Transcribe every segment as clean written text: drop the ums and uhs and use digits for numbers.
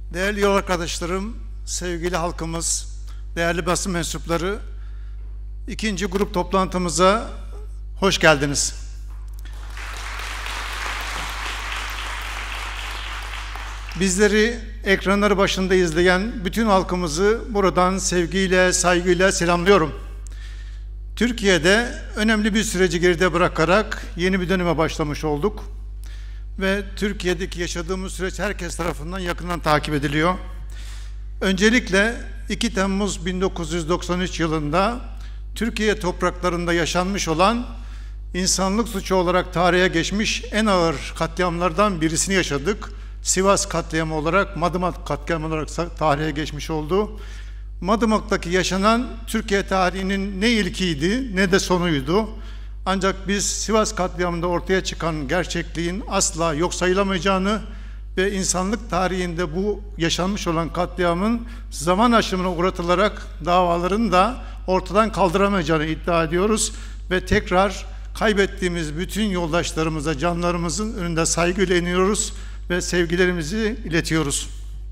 Değerli yol arkadaşlarım, sevgili halkımız, değerli basın mensupları, ikinci grup toplantımıza hoş geldiniz. Bizleri ekranları başında izleyen bütün halkımızı buradan sevgiyle, saygıyla selamlıyorum. Türkiye'de önemli bir süreci geride bırakarak yeni bir döneme başlamış olduk. Ve Türkiye'deki yaşadığımız süreç herkes tarafından yakından takip ediliyor. Öncelikle 2 Temmuz 1993 yılında Türkiye topraklarında yaşanmış olan insanlık suçu olarak tarihe geçmiş en ağır katliamlardan birisini yaşadık. Sivas katliamı olarak, Madımak katliamı olarak tarihe geçmiş oldu. Madımak'taki yaşanan Türkiye tarihinin ne ilkiydi ne de sonuydu. Ancak biz Sivas katliamında ortaya çıkan gerçekliğin asla yok sayılamayacağını ve insanlık tarihinde bu yaşanmış olan katliamın zaman aşımına uğratılarak davaların da ortadan kaldıramayacağını iddia ediyoruz ve tekrar kaybettiğimiz bütün yoldaşlarımıza canlarımızın önünde saygıyla iniyoruz ve sevgilerimizi iletiyoruz.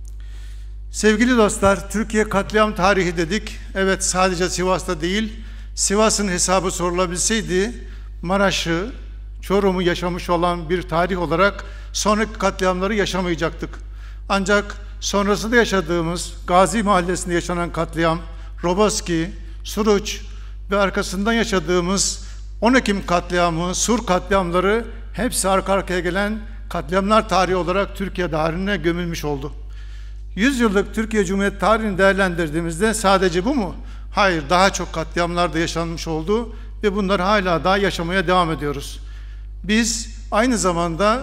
Sevgili dostlar, Türkiye katliam tarihi dedik. Evet, sadece Sivas'ta değil, Sivas'ın hesabı sorulabilseydi Maraş'ı, Çorum'u yaşamış olan bir tarih olarak sonraki katliamları yaşamayacaktık. Ancak sonrasında yaşadığımız Gazi Mahallesi'nde yaşanan katliam, Roboski, Suruç ve arkasından yaşadığımız 10 Ekim katliamı, Sur katliamları hepsi arka arkaya gelen katliamlar tarihi olarak Türkiye tarihine gömülmüş oldu. 100 yıllık Türkiye Cumhuriyeti tarihini değerlendirdiğimizde sadece bu mu? Hayır, daha çok katliamlar da yaşanmış oldu ve bunları hala daha yaşamaya devam ediyoruz. Biz aynı zamanda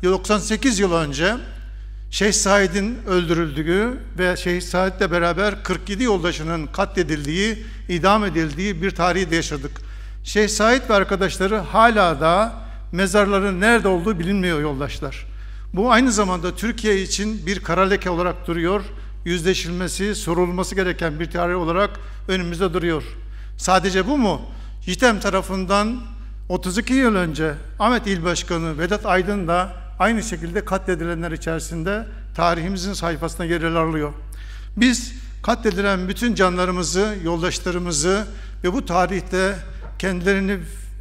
98 yıl önce Şeyh Said'in öldürüldüğü ve Şeyh Said'le beraber 47 yoldaşının katledildiği, idam edildiği bir tarihi de yaşadık. Şeyh Said ve arkadaşları hala da mezarların nerede olduğu bilinmiyor yoldaşlar. Bu aynı zamanda Türkiye için bir kara leke olarak duruyor. Yüzleşilmesi, sorulması gereken bir tarih olarak önümüzde duruyor. Sadece bu mu? JITEM tarafından 32 yıl önce Ahmet İl Başkanı Vedat Aydın da aynı şekilde katledilenler içerisinde tarihimizin sayfasına yer alıyor. Biz katledilen bütün canlarımızı, yoldaşlarımızı ve bu tarihte kendilerini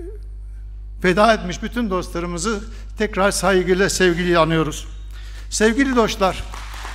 feda etmiş bütün dostlarımızı tekrar saygıyla, sevgiyle anıyoruz. Sevgili dostlar,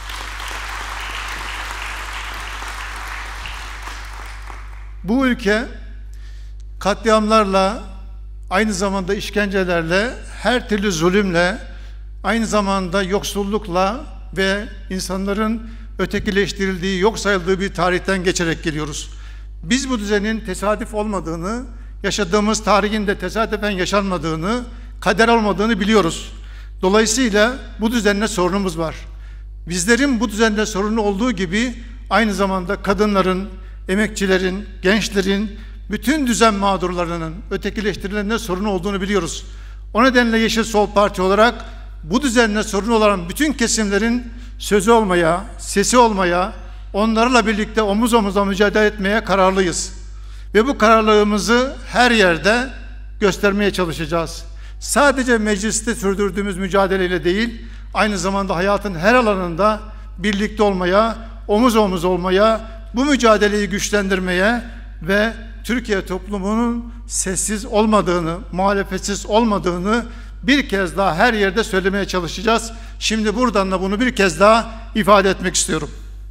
bu ülke katliamlarla, aynı zamanda işkencelerle, her türlü zulümle, aynı zamanda yoksullukla ve insanların ötekileştirildiği, yok sayıldığı bir tarihten geçerek geliyoruz. Biz bu düzenin tesadüf olmadığını, yaşadığımız tarihin de tesadüfen yaşanmadığını, kader olmadığını biliyoruz. Dolayısıyla bu düzenle sorunumuz var. Bizlerin bu düzenle sorunu olduğu gibi aynı zamanda kadınların, emekçilerin, gençlerin, bütün düzen mağdurlarının, ötekileştirilenler sorunu olduğunu biliyoruz. O nedenle Yeşil Sol Parti olarak bu düzenle sorun olan bütün kesimlerin sözü olmaya, sesi olmaya, onlarla birlikte omuz omuza mücadele etmeye kararlıyız. Ve bu kararlılığımızı her yerde göstermeye çalışacağız. Sadece mecliste sürdürdüğümüz mücadeleyle değil, aynı zamanda hayatın her alanında birlikte olmaya, omuz omuz olmaya, bu mücadeleyi güçlendirmeye ve Türkiye toplumunun sessiz olmadığını, muhalefetsiz olmadığını bir kez daha her yerde söylemeye çalışacağız. Şimdi buradan da bunu bir kez daha ifade etmek istiyorum.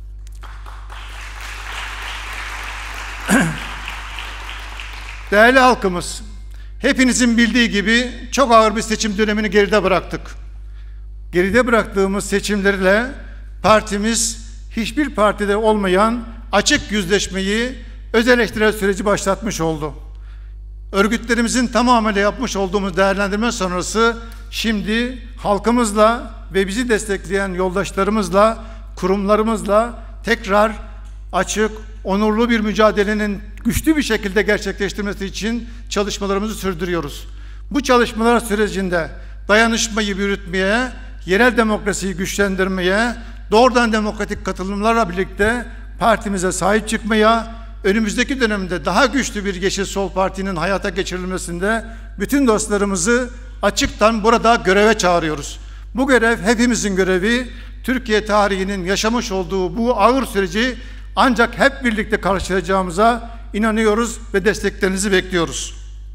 Değerli halkımız, hepinizin bildiği gibi çok ağır bir seçim dönemini geride bıraktık. Geride bıraktığımız seçimlerle partimiz hiçbir partide olmayan açık yüzleşmeyi, öz eleştirel süreci başlatmış oldu. Örgütlerimizin tamamıyla yapmış olduğumuz değerlendirme sonrası şimdi halkımızla ve bizi destekleyen yoldaşlarımızla, kurumlarımızla tekrar açık, onurlu bir mücadelenin güçlü bir şekilde gerçekleştirmesi için çalışmalarımızı sürdürüyoruz. Bu çalışmalar sürecinde dayanışmayı yürütmeye, yerel demokrasiyi güçlendirmeye, doğrudan demokratik katılımlarla birlikte partimize sahip çıkmaya, önümüzdeki dönemde daha güçlü bir Yeşil Sol Parti'nin hayata geçirilmesinde bütün dostlarımızı açıktan burada göreve çağırıyoruz. Bu görev hepimizin görevi. Türkiye tarihinin yaşamış olduğu bu ağır süreci ancak hep birlikte karşılayacağımıza inanıyoruz ve desteklerinizi bekliyoruz.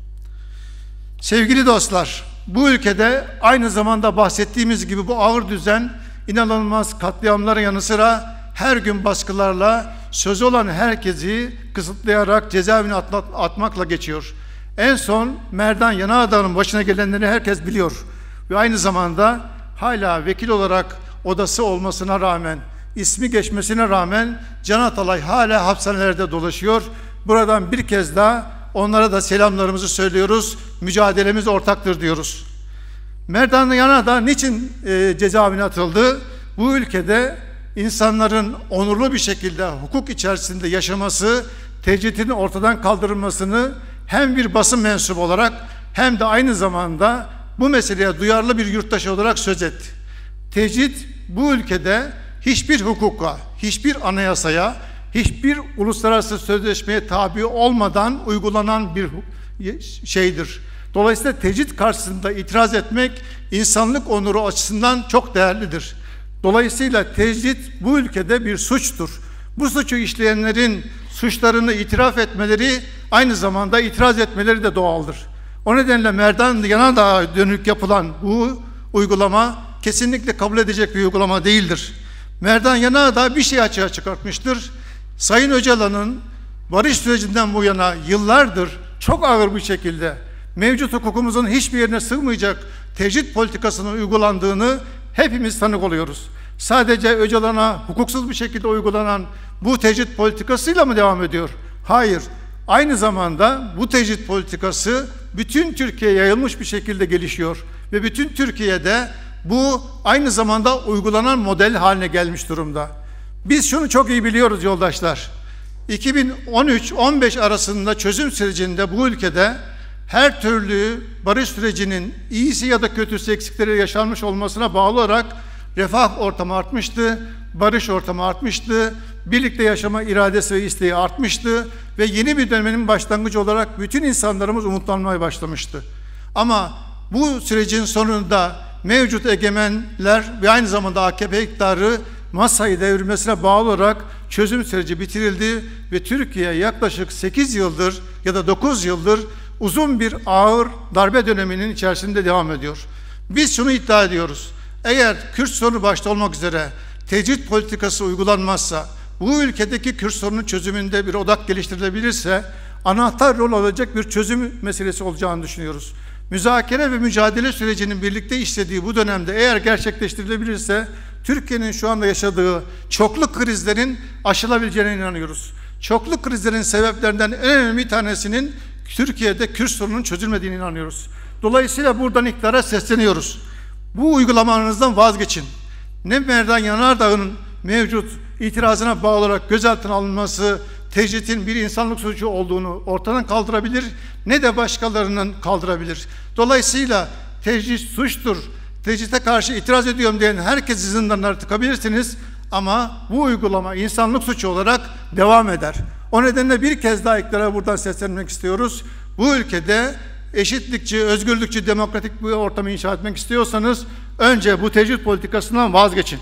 Sevgili dostlar, bu ülkede aynı zamanda bahsettiğimiz gibi bu ağır düzen inanılmaz katliamların yanı sıra her gün baskılarla sözü olan herkesi kısıtlayarak cezaevine atmakla geçiyor. En son Merdan Yanardağ'ın başına gelenleri herkes biliyor. Ve aynı zamanda hala vekil olarak odası olmasına rağmen, ismi geçmesine rağmen Can Atalay hala hapishanelerde dolaşıyor. Buradan bir kez daha onlara da selamlarımızı söylüyoruz. Mücadelemiz ortaktır diyoruz. Merdan Yanardağ niçin cezaevine atıldı? Bu ülkede insanların onurlu bir şekilde hukuk içerisinde yaşaması, tecridin ortadan kaldırılmasını hem bir basın mensubu olarak hem de aynı zamanda bu meseleye duyarlı bir yurttaş olarak söz etti. Tecrid bu ülkede hiçbir hukuka, hiçbir anayasaya, hiçbir uluslararası sözleşmeye tabi olmadan uygulanan bir şeydir. Dolayısıyla tecrid karşısında itiraz etmek insanlık onuru açısından çok değerlidir. Dolayısıyla tecrid bu ülkede bir suçtur. Bu suçu işleyenlerin suçlarını itiraf etmeleri, aynı zamanda itiraz etmeleri de doğaldır. O nedenle Merdan Yanardağ'a dönük yapılan bu uygulama kesinlikle kabul edecek bir uygulama değildir. Merdan Yanardağ bir şey açığa çıkartmıştır. Sayın Öcalan'ın barış sürecinden bu yana yıllardır çok ağır bir şekilde mevcut hukukumuzun hiçbir yerine sığmayacak tecrid politikasının uygulandığını hepimiz tanık oluyoruz. Sadece Öcalan'a hukuksuz bir şekilde uygulanan bu tecrid politikasıyla mı devam ediyor? Hayır. Aynı zamanda bu tecrid politikası bütün Türkiye'ye yayılmış bir şekilde gelişiyor. Ve bütün Türkiye'de bu aynı zamanda uygulanan model haline gelmiş durumda. Biz şunu çok iyi biliyoruz yoldaşlar. 2013-15 arasında çözüm sürecinde bu ülkede her türlü barış sürecinin iyisi ya da kötüsü eksikleri yaşanmış olmasına bağlı olarak refah ortamı artmıştı, barış ortamı artmıştı, birlikte yaşama iradesi ve isteği artmıştı ve yeni bir dönemin başlangıcı olarak bütün insanlarımız umutlanmaya başlamıştı. Ama bu sürecin sonunda mevcut egemenler ve aynı zamanda AKP iktidarı masayı devirmesine bağlı olarak çözüm süreci bitirildi ve Türkiye yaklaşık 8 yıldır ya da 9 yıldır uzun bir ağır darbe döneminin içerisinde devam ediyor. Biz şunu iddia ediyoruz. Eğer Kürt sorunu başta olmak üzere tecrid politikası uygulanmazsa, bu ülkedeki Kürt sorunun çözümünde bir odak geliştirilebilirse anahtar rol alacak bir çözüm meselesi olacağını düşünüyoruz. Müzakere ve mücadele sürecinin birlikte işlediği bu dönemde eğer gerçekleştirilebilirse Türkiye'nin şu anda yaşadığı çoklu krizlerin aşılabileceğine inanıyoruz. Çoklu krizlerin sebeplerinden en önemli bir tanesinin Türkiye'de Kürt sorununun çözülmediğine inanıyoruz. Dolayısıyla buradan iktidara sesleniyoruz. Bu uygulamanızdan vazgeçin. Ne Merdan Yanardağ'ın mevcut itirazına bağlı olarak gözaltına alınması tecridin bir insanlık suçu olduğunu ortadan kaldırabilir, ne de başkalarının kaldırabilir. Dolayısıyla tecrid suçtur, tecride karşı itiraz ediyorum diyen herkesi zindanlara tıkabilirsiniz ama bu uygulama insanlık suçu olarak devam eder. O nedenle bir kez daha iktidara buradan seslenmek istiyoruz. Bu ülkede eşitlikçi, özgürlükçü, demokratik bir ortamı inşa etmek istiyorsanız önce bu tecrid politikasından vazgeçin.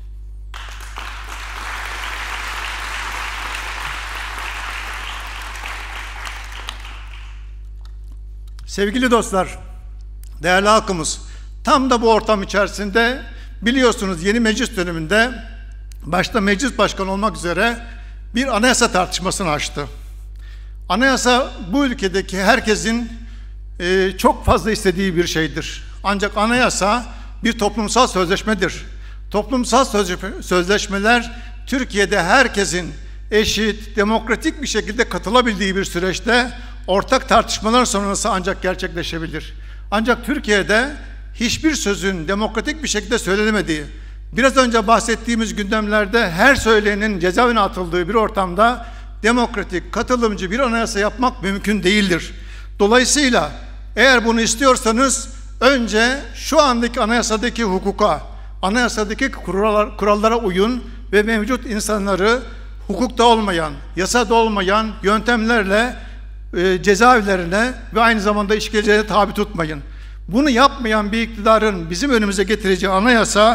Sevgili dostlar, değerli halkımız, tam da bu ortam içerisinde biliyorsunuz yeni meclis döneminde başta meclis başkanı olmak üzere bir anayasa tartışmasını açtı. Anayasa bu ülkedeki herkesin çok fazla istediği bir şeydir. Ancak anayasa bir toplumsal sözleşmedir. Toplumsal sözleşmeler Türkiye'de herkesin eşit, demokratik bir şekilde katılabildiği bir süreçte ortak tartışmalar sonrası ancak gerçekleşebilir. Ancak Türkiye'de hiçbir sözün demokratik bir şekilde söylenemediği, biraz önce bahsettiğimiz gündemlerde her söyleyenin cezaevine atıldığı bir ortamda demokratik, katılımcı bir anayasa yapmak mümkün değildir. Dolayısıyla eğer bunu istiyorsanız önce şu andaki anayasadaki hukuka, anayasadaki kurallara uyun ve mevcut insanları hukukta olmayan, yasada olmayan yöntemlerle cezaevlerine ve aynı zamanda işkencelere tabi tutmayın. Bunu yapmayan bir iktidarın bizim önümüze getireceği anayasa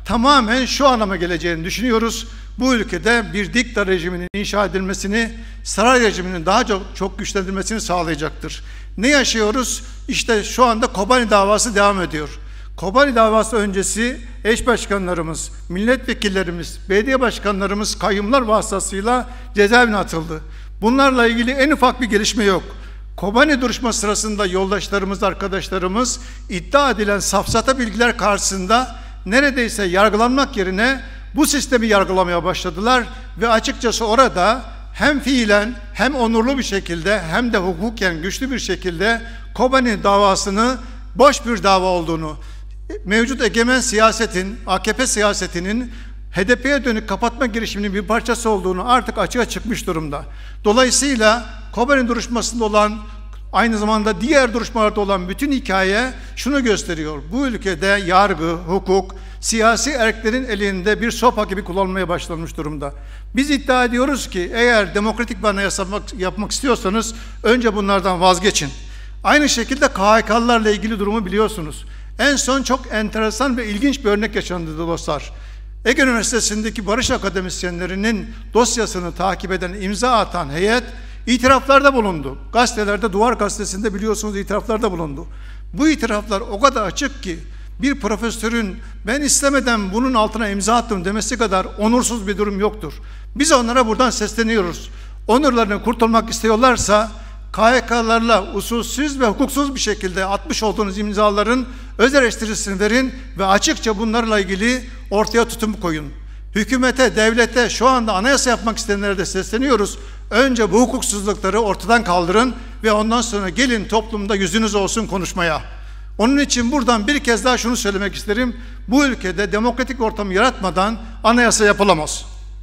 tamamen şu anlama geleceğini düşünüyoruz. Bu ülkede bir dikta rejiminin inşa edilmesini, saray rejiminin daha çok güçlendirilmesini sağlayacaktır. Ne yaşıyoruz? İşte şu anda Kobani davası devam ediyor. Kobani davası öncesi eş başkanlarımız, milletvekillerimiz, belediye başkanlarımız kayyumlar vasıtasıyla cezaevine atıldı. Bunlarla ilgili en ufak bir gelişme yok. Kobani duruşma sırasında yoldaşlarımız, arkadaşlarımız iddia edilen safsata bilgiler karşısında neredeyse yargılanmak yerine bu sistemi yargılamaya başladılar ve açıkçası orada hem fiilen hem onurlu bir şekilde hem de hukuken güçlü bir şekilde Kobani davasını boş bir dava olduğunu, mevcut egemen siyasetin, AKP siyasetinin HDP'ye dönük kapatma girişiminin bir parçası olduğunu artık açığa çıkmış durumda. Dolayısıyla Kobani duruşmasında olan, aynı zamanda diğer duruşmalarda olan bütün hikaye şunu gösteriyor. Bu ülkede yargı, hukuk, siyasi erklerin elinde bir sopa gibi kullanılmaya başlanmış durumda. Biz iddia ediyoruz ki eğer demokratik bir anayasa yapmak istiyorsanız önce bunlardan vazgeçin. Aynı şekilde KHK'larla ilgili durumu biliyorsunuz. En son çok enteresan ve ilginç bir örnek yaşandı dostlar. Ege Üniversitesi'ndeki barış akademisyenlerinin dosyasını takip eden, imza atan heyet itiraflarda bulundu. Gazetelerde, Duvar Gazetesi'nde biliyorsunuz itiraflarda bulundu. Bu itiraflar o kadar açık ki bir profesörün ben istemeden bunun altına imza attım demesi kadar onursuz bir durum yoktur. Biz onlara buradan sesleniyoruz. Onurlarını kurtulmak istiyorlarsa KHK'larla usulsüz ve hukuksuz bir şekilde atmış olduğunuz imzaların öz eleştirisini verin ve açıkça bunlarla ilgili ortaya tutum koyun. Hükümete, devlete, şu anda anayasa yapmak isteyenlere de sesleniyoruz. Önce bu hukuksuzlukları ortadan kaldırın ve ondan sonra gelin toplumda yüzünüz olsun konuşmaya. Onun için buradan bir kez daha şunu söylemek isterim. Bu ülkede demokratik ortamı yaratmadan anayasa yapılamaz.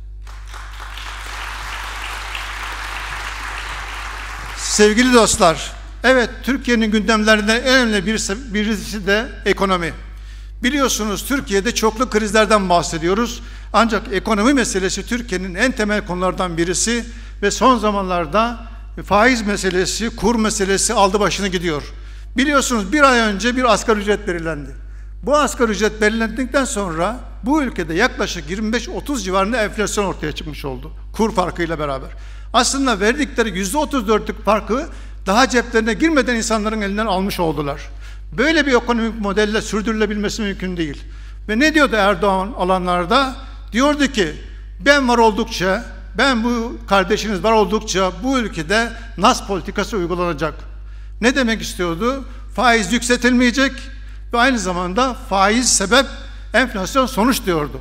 Sevgili dostlar, evet Türkiye'nin gündemlerinden en önemli birisi de ekonomi. Biliyorsunuz Türkiye'de çoklu krizlerden bahsediyoruz. Ancak ekonomi meselesi Türkiye'nin en temel konulardan birisi ve son zamanlarda faiz meselesi, kur meselesi aldı başını gidiyor. Biliyorsunuz bir ay önce bir asgari ücret belirlendi. Bu asgari ücret belirlendikten sonra bu ülkede yaklaşık 25-30 civarında enflasyon ortaya çıkmış oldu. Kur farkıyla beraber. Aslında verdikleri %34'lük farkı daha ceplerine girmeden insanların elinden almış oldular. Böyle bir ekonomik modelle sürdürülebilmesi mümkün değil. Ve ne diyordu Erdoğan alanlarda? Diyordu ki ben var oldukça, ben bu kardeşiniz var oldukça bu ülkede nas politikası uygulanacak. Ne demek istiyordu? Faiz yükseltilmeyecek ve aynı zamanda faiz sebep, enflasyon sonuç diyordu.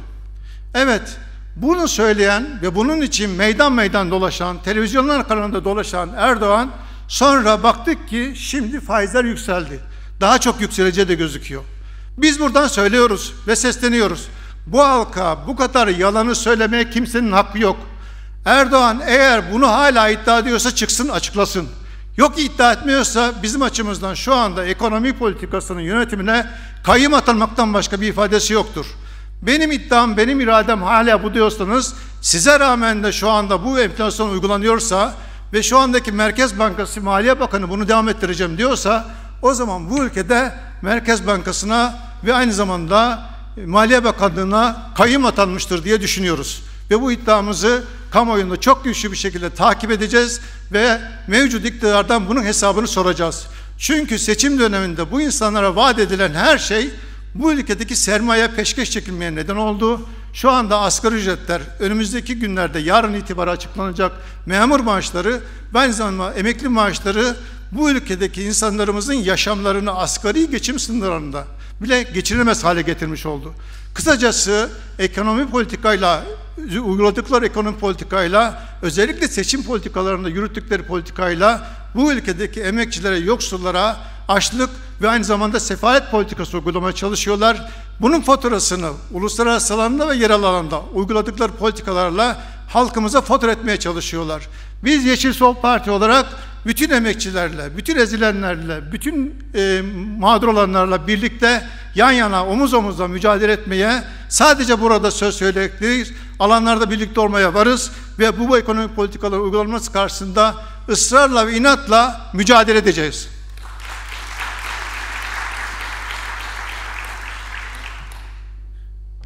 Evet, bunu söyleyen ve bunun için meydan meydan dolaşan, televizyonlar kanalında dolaşan Erdoğan sonra baktık ki şimdi faizler yükseldi. Daha çok yükseleceği de gözüküyor. Biz buradan söylüyoruz ve sesleniyoruz. Bu halka bu kadar yalanı söylemeye kimsenin hakkı yok. Erdoğan eğer bunu hala iddia ediyorsa çıksın açıklasın. Yok iddia etmiyorsa bizim açımızdan şu anda ekonomi politikasının yönetimine kayyım atanmaktan başka bir ifadesi yoktur. Benim iddiam, benim iradem hala bu diyorsanız size rağmen de şu anda bu enflasyon uygulanıyorsa ve şu andaki Merkez Bankası Maliye Bakanı bunu devam ettireceğim diyorsa o zaman bu ülkede Merkez Bankası'na ve aynı zamanda Maliye Bakanlığı'na kayyım atanmıştır diye düşünüyoruz. Ve bu iddiamızı kamuoyunda çok güçlü bir şekilde takip edeceğiz ve mevcut iktidardan bunun hesabını soracağız. Çünkü seçim döneminde bu insanlara vaat edilen her şey bu ülkedeki sermaye peşkeş çekilmeye neden oldu. Şu anda asgari ücretler önümüzdeki günlerde yarın itibariyle açıklanacak memur maaşları ve aynı zamanda emekli maaşları bu ülkedeki insanlarımızın yaşamlarını asgari geçim sınırlarında bile geçiremez hale getirmiş oldu. Kısacası ekonomi politikayla, uyguladıkları ekonomi politikayla, özellikle seçim politikalarında yürüttükleri politikayla bu ülkedeki emekçilere, yoksullara açlık ve aynı zamanda sefalet politikası uygulamaya çalışıyorlar. Bunun faturasını uluslararası alanda ve yerel alanda uyguladıkları politikalarla halkımıza fatura etmeye çalışıyorlar. Biz Yeşil Sol Parti olarak bütün emekçilerle, bütün ezilenlerle, bütün mağdur olanlarla birlikte yan yana, omuz omuza mücadele etmeye, sadece burada söz söyleyerek değil, alanlarda birlikte olmaya varız ve bu ekonomik politikaların uygulanması karşısında ısrarla ve inatla mücadele edeceğiz.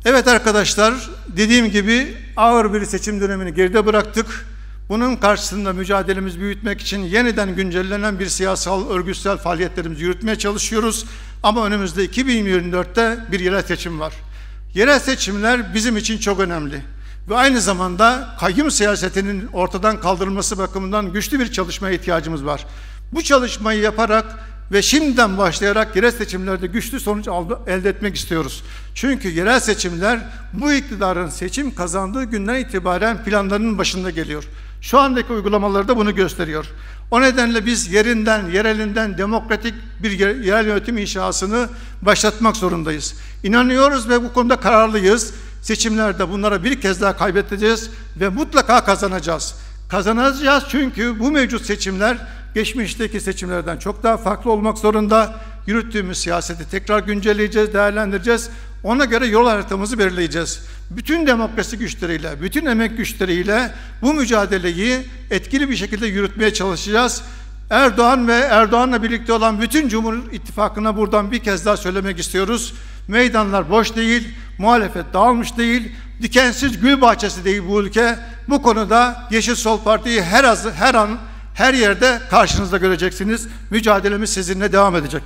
Evet arkadaşlar, dediğim gibi ağır bir seçim dönemini geride bıraktık. Bunun karşısında mücadelemizi büyütmek için yeniden güncellenen bir siyasal, örgütsel faaliyetlerimizi yürütmeye çalışıyoruz. Ama önümüzde 2024'te bir yerel seçim var. Yerel seçimler bizim için çok önemli. Ve aynı zamanda kayyum siyasetinin ortadan kaldırılması bakımından güçlü bir çalışmaya ihtiyacımız var. Bu çalışmayı yaparak ve şimdiden başlayarak yerel seçimlerde güçlü sonuç elde etmek istiyoruz. Çünkü yerel seçimler bu iktidarın seçim kazandığı günden itibaren planlarının başında geliyor. Şu andaki uygulamaları da bunu gösteriyor. O nedenle biz yerelinden demokratik bir yerel yönetim inşasını başlatmak zorundayız. İnanıyoruz ve bu konuda kararlıyız. Seçimlerde bunlara bir kez daha kaybedeceğiz ve mutlaka kazanacağız. Kazanacağız çünkü bu mevcut seçimler geçmişteki seçimlerden çok daha farklı olmak zorunda. Yürüttüğümüz siyaseti tekrar güncelleyeceğiz, değerlendireceğiz. Ona göre yol haritamızı belirleyeceğiz. Bütün demokrasi güçleriyle, bütün emek güçleriyle bu mücadeleyi etkili bir şekilde yürütmeye çalışacağız. Erdoğan ve Erdoğan'la birlikte olan bütün Cumhur İttifakı'na buradan bir kez daha söylemek istiyoruz. Meydanlar boş değil, muhalefet dağılmış değil, dikensiz gül bahçesi değil bu ülke. Bu konuda Yeşil Sol Parti'yi her an, her yerde karşınızda göreceksiniz. Mücadelemiz sizinle devam edecek.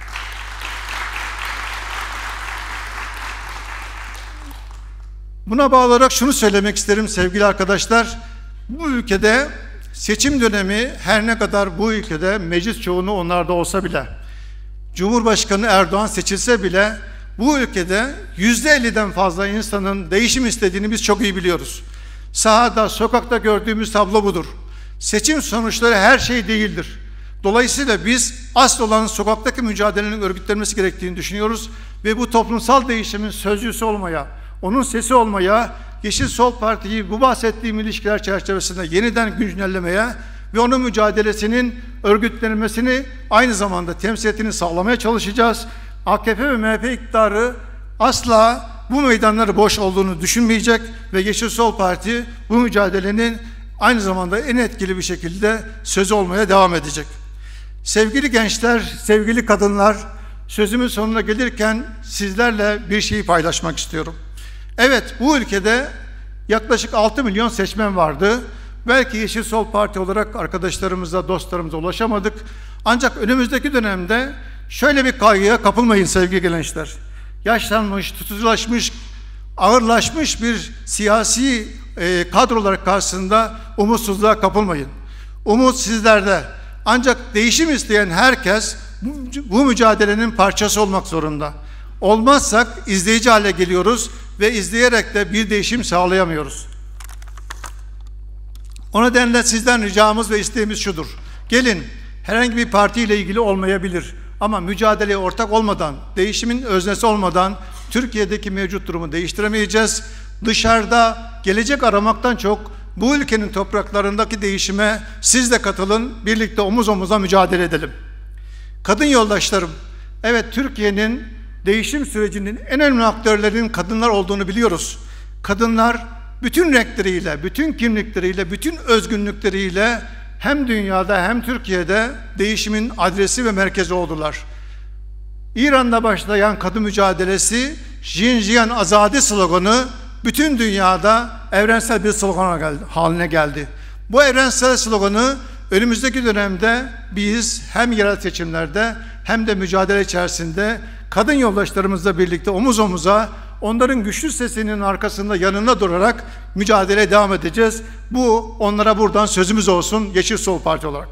Buna bağlı olarak şunu söylemek isterim sevgili arkadaşlar. Bu ülkede seçim dönemi her ne kadar bu ülkede meclis çoğunluğu onlarda olsa bile, Cumhurbaşkanı Erdoğan seçilse bile bu ülkede %50'den fazla insanın değişim istediğini biz çok iyi biliyoruz. Sahada, sokakta gördüğümüz tablo budur. Seçim sonuçları her şey değildir. Dolayısıyla biz asıl olan sokaktaki mücadelenin örgütlenmesi gerektiğini düşünüyoruz ve bu toplumsal değişimin sözcüsü olmaya, onun sesi olmaya, Yeşil Sol Parti'yi bu bahsettiğim ilişkiler çerçevesinde yeniden güncellemeye ve onun mücadelesinin örgütlenmesini aynı zamanda temsiliyetini sağlamaya çalışacağız. AKP ve MHP iktidarı asla bu meydanları boş olduğunu düşünmeyecek ve Yeşil Sol Parti bu mücadelenin aynı zamanda en etkili bir şekilde sözü olmaya devam edecek. Sevgili gençler, sevgili kadınlar, sözümün sonuna gelirken sizlerle bir şeyi paylaşmak istiyorum. Evet, bu ülkede yaklaşık 6 milyon seçmen vardı. Belki Yeşil Sol Parti olarak arkadaşlarımıza, dostlarımıza ulaşamadık. Ancak önümüzdeki dönemde şöyle bir kaygıya kapılmayın sevgili gençler. Yaşlanmış, tutuculaşmış, ağırlaşmış bir siyasi kadrolar karşısında umutsuzluğa kapılmayın. Umut sizlerde. Ancak değişim isteyen herkes bu mücadelenin parçası olmak zorunda. Olmazsak izleyici hale geliyoruz ve izleyerek de bir değişim sağlayamıyoruz. O nedenle sizden ricamız ve isteğimiz şudur. Gelin, herhangi bir partiyle ilgili olmayabilir ama mücadeleye ortak olmadan, değişimin öznesi olmadan Türkiye'deki mevcut durumu değiştiremeyeceğiz. Dışarıda gelecek aramaktan çok bu ülkenin topraklarındaki değişime siz de katılın, birlikte omuz omuza mücadele edelim. Kadın yoldaşlarım, evet Türkiye'nin değişim sürecinin en önemli aktörlerinin kadınlar olduğunu biliyoruz. Kadınlar bütün renkleriyle, bütün kimlikleriyle, bütün özgünlükleriyle hem dünyada hem Türkiye'de değişimin adresi ve merkezi oldular. İran'da başlayan kadın mücadelesi, Jinjiyan Azadi sloganı bütün dünyada evrensel bir slogan haline geldi. Bu evrensel sloganı önümüzdeki dönemde biz hem yerel seçimlerde hem de mücadele içerisinde kadın yoldaşlarımızla birlikte omuz omuza onların güçlü sesinin arkasında yanına durarak mücadeleye devam edeceğiz. Bu onlara buradan sözümüz olsun Yeşil Sol Parti olarak.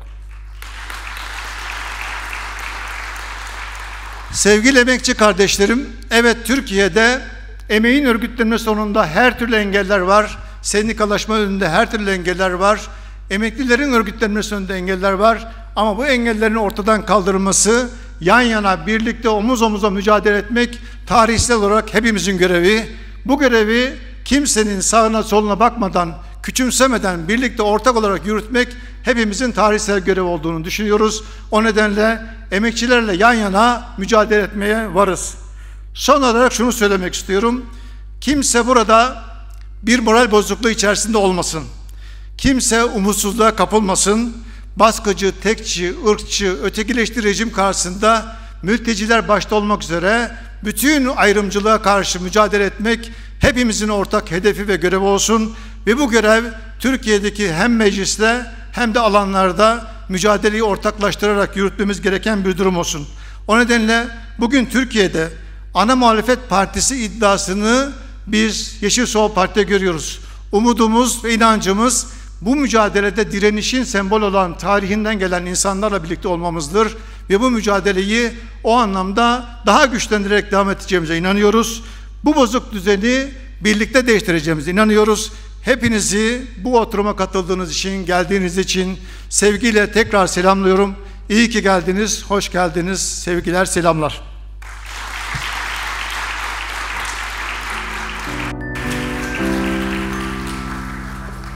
Sevgili emekçi kardeşlerim, evet Türkiye'de emeğin örgütlenme sonunda her türlü engeller var. Sendikalaşma önünde her türlü engeller var. Emeklilerin örgütlenmesi önünde engeller var. Ama bu engellerin ortadan kaldırılması, yan yana birlikte omuz omuza mücadele etmek tarihsel olarak hepimizin görevi. Bu görevi kimsenin sağına soluna bakmadan, küçümsemeden birlikte ortak olarak yürütmek hepimizin tarihsel görevi olduğunu düşünüyoruz. O nedenle emekçilerle yan yana mücadele etmeye varız. Son olarak şunu söylemek istiyorum. Kimse burada bir moral bozukluğu içerisinde olmasın. Kimse umutsuzluğa kapılmasın. Baskıcı, tekçi, ırkçı, ötekileştirici rejim karşısında mülteciler başta olmak üzere bütün ayrımcılığa karşı mücadele etmek hepimizin ortak hedefi ve görevi olsun ve bu görev Türkiye'deki hem mecliste hem de alanlarda mücadeleyi ortaklaştırarak yürütmemiz gereken bir durum olsun. O nedenle bugün Türkiye'de ana muhalefet partisi iddiasını biz Yeşil Sol Parti'de görüyoruz. Umudumuz ve inancımız bu mücadelede direnişin sembol olan tarihinden gelen insanlarla birlikte olmamızdır ve bu mücadeleyi o anlamda daha güçlendirerek devam edeceğimize inanıyoruz. Bu bozuk düzeni birlikte değiştireceğimize inanıyoruz. Hepinizi bu oturuma katıldığınız için, geldiğiniz için sevgiyle tekrar selamlıyorum. İyi ki geldiniz, hoş geldiniz. Sevgiler, selamlar.